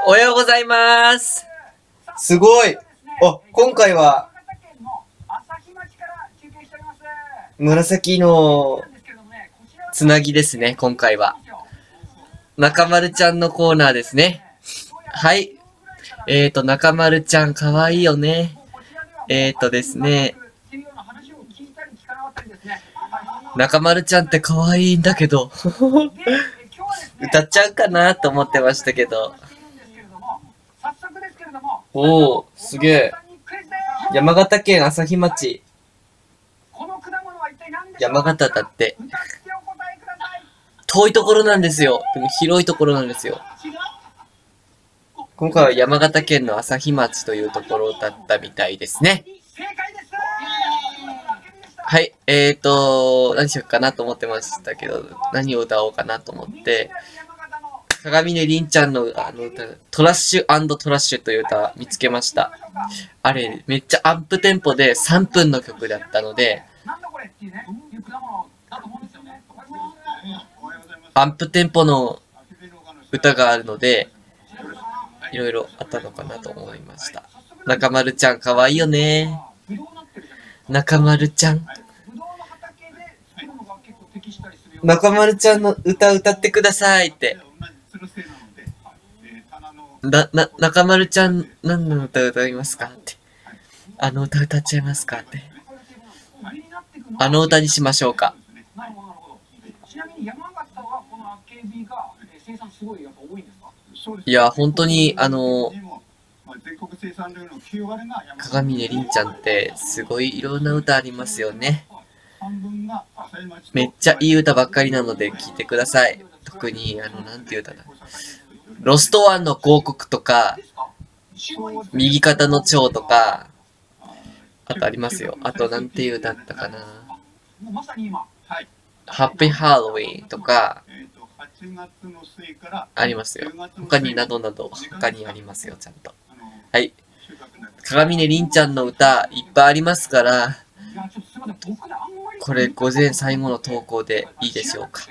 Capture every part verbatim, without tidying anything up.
おはようございます。すごい。あ、今回は、紫のつなぎですね、今回は。中丸ちゃんのコーナーですね。はい。えーと、中丸ちゃんかわいいよね。えーとですね。中丸ちゃんってかわいいんだけど。歌っちゃうかなと思ってましたけど。おー、すげえ。山形県朝日町。山形だって。遠いところなんですよ。でも広いところなんですよ。今回は山形県の朝日町というところだったみたいですね。はい、えーと、何しようかなと思ってましたけど、何を歌おうかなと思って、鏡音凛ちゃんのあの歌、トラッシュ&トラッシュという歌見つけました。あれ、めっちゃアップテンポでさんぷんの曲だったので、アップテンポの歌があるので、いろいろあったのかなと思いました。中丸ちゃんかわいいよね。中丸ちゃん。中丸ちゃんの歌歌ってくださいって。な、な、中丸ちゃん何の歌歌いますかって。あの歌歌っちゃいますかって。あの歌にしましょうか。いや、本当に、あの、鏡音凛ちゃんってすごいいろんな歌ありますよね。めっちゃいい歌ばっかりなので聴いてください。特に、あの、なんていう歌だ。ロストワンの広告とか、右肩の蝶とか、あとありますよ。あと、なんていう歌だったかな。ハッピーハロウィーンとか、ありますよ。他になどなど、他にありますよ、ちゃんと。はい。鏡音凛ちゃんの歌、いっぱいありますから、これ、午前最後の投稿でいいでしょうか。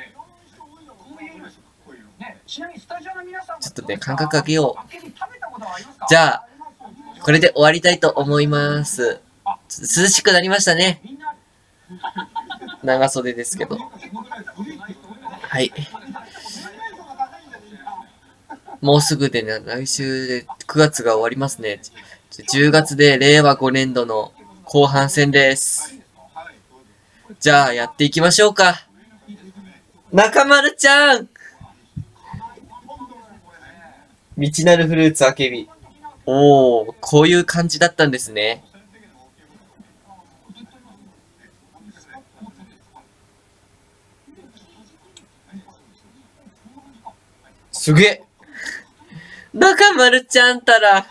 ちょっとね、感覚上げよう。じゃあ、これで終わりたいと思います。涼しくなりましたね。長袖ですけど。はい。もうすぐでね、来週でくがつが終わりますね。じゅうがつでれいわごねんどの後半戦です。じゃあ、やっていきましょうか。中丸ちゃん！道なるフルーツあけび。おー、こういう感じだったんですね。すげえ。中丸ちゃんたら。ど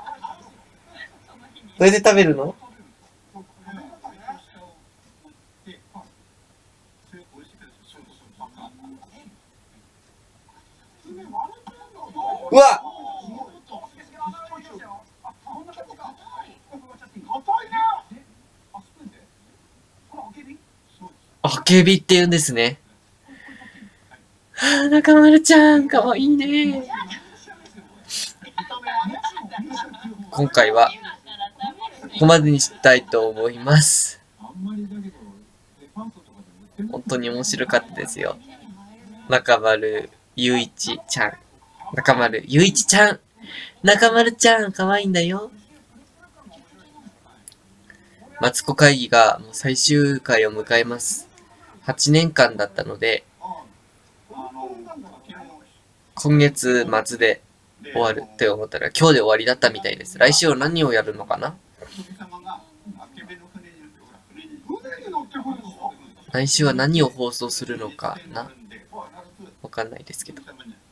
うやって食べるの？うわ！あけびって言うんですね。はあ、中丸ちゃん、かわいいね。今回は、ここまでにしたいと思います。本当に面白かったですよ。中丸ゆういちちゃん。中丸ゆういちちゃん。中丸ちゃん、かわいいんだよ。マツコ会議がもう最終回を迎えます。はちねんかんだったので、今月末で終わるって思ったら今日で終わりだったみたいです。来週は何をやるのかな？来週は何を放送するのかな？わかんないですけど。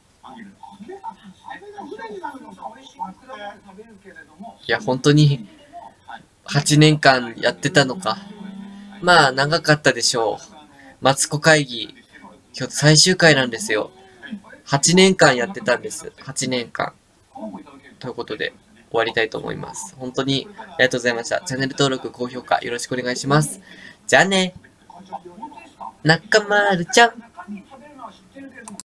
いや、本当にはちねんかんやってたのか。まあ、長かったでしょう。マツコ会議、今日最終回なんですよ。はちねんかんやってたんです。はちねんかん。ということで、終わりたいと思います。本当にありがとうございました。チャンネル登録、高評価よろしくお願いします。じゃあね。中丸ちゃん。